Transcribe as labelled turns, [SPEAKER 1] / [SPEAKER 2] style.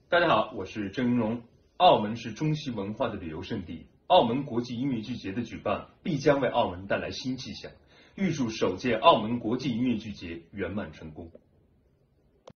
[SPEAKER 1] 大家好，我是郑云荣。澳门是中西文化的旅游胜地，澳门国际音乐剧节的举办必将为澳门带来新气象。预祝首届澳门国际音乐剧节圆满成功。